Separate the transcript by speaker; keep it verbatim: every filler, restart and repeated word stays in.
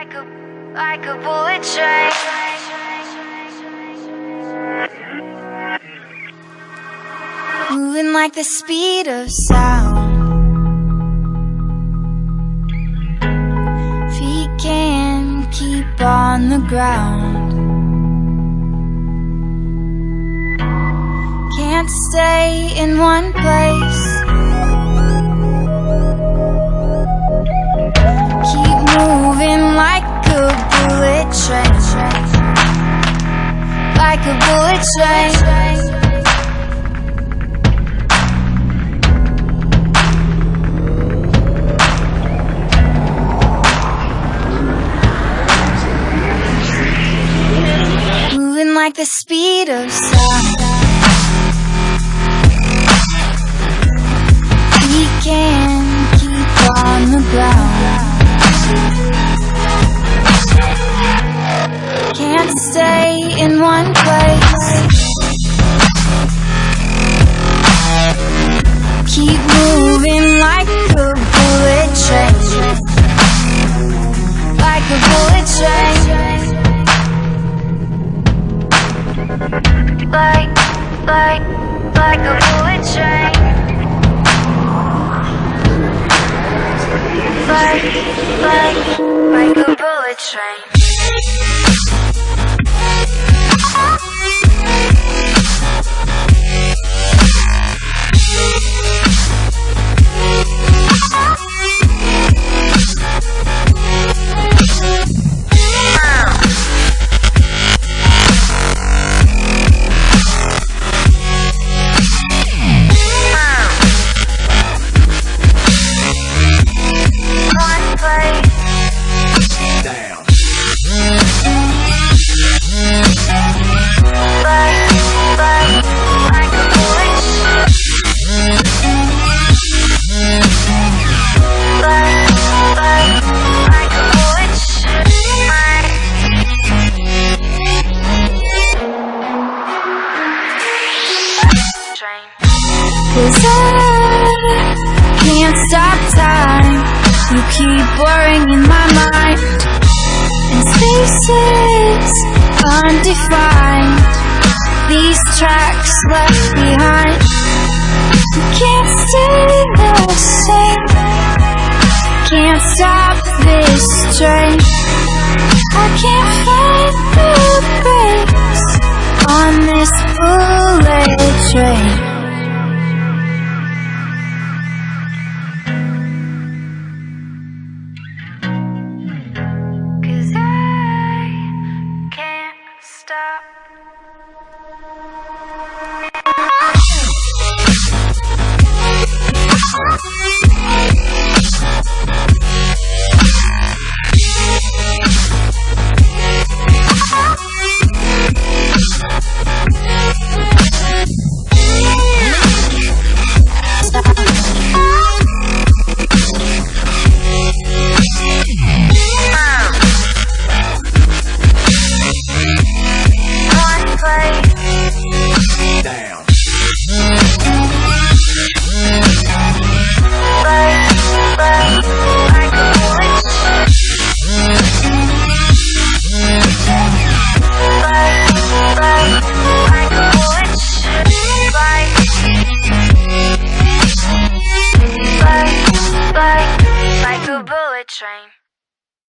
Speaker 1: like a, like a bullet train. Moving like the speed of sound. Feet can't keep on the ground. Can't stay in one place. Keep moving like a bullet train. Like a bullet train. Moving like the speed of sound. We can't keep on the ground. Can't stay in one place. Keep moving like a bullet train. Like a bullet train. Like, like, like a bullet train. Like, like, like a bullet train. Cause I can't stop time. You keep blurring in my mind, and spaces undefined. These tracks left behind. You can't stay the same. Can't stop this train. I can't find the brakes on this bullet train. Stop. Like a bullet train.